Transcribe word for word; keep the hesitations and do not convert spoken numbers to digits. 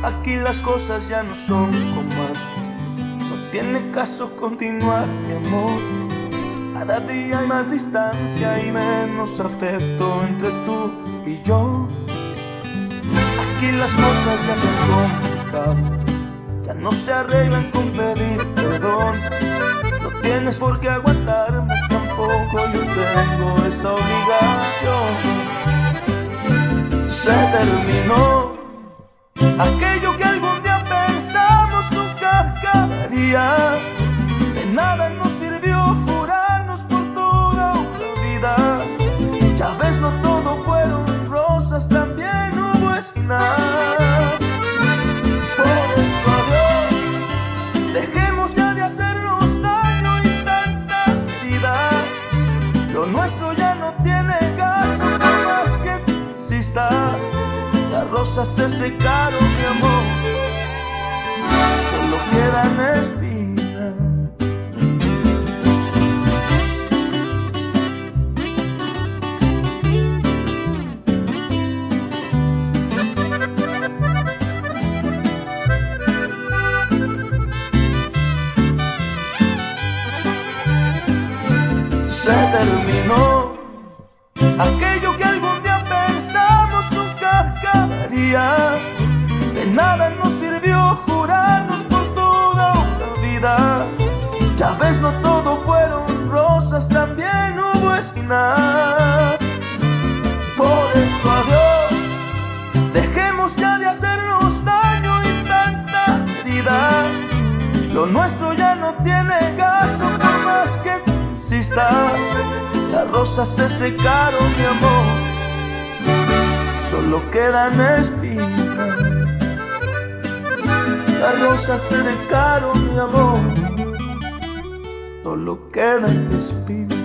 Aquí las cosas ya no son como antes. No tiene caso continuar, mi amor. Cada día hay más distancia y menos afecto entre tú y yo. Aquí las cosas ya se han complicado, ya no se arreglan con pedir perdón. No tienes por qué aguantarme, tampoco yo tengo esa obligación. Se terminó aquello que algún día pensamos nunca acabaría. De nada nos sirvió jurarnos por toda una vida. Ya ves, no todo fueron rosas, también hubo espinas. Por eso adiós, dejemos ya de hacernos daño y tantas heridas. Lo nuestro ya no tiene caso, por más que insista. Las rosas se secaron, mi amor, solo quedan espinas. Se terminó aquello que algún día pensamos nunca acabaría. De nada nos sirvió jurarnos por toda una vida. Ya ves, no todo fueron rosas, también hubo espinas. Por eso adiós, dejemos ya de hacernos daño y tantas heridas. Lo nuestro ya no tiene caso, por más que insista. Las rosas se secaron, mi amor, solo quedan espinas. Las rosas se secaron, mi amor, solo quedan espinas.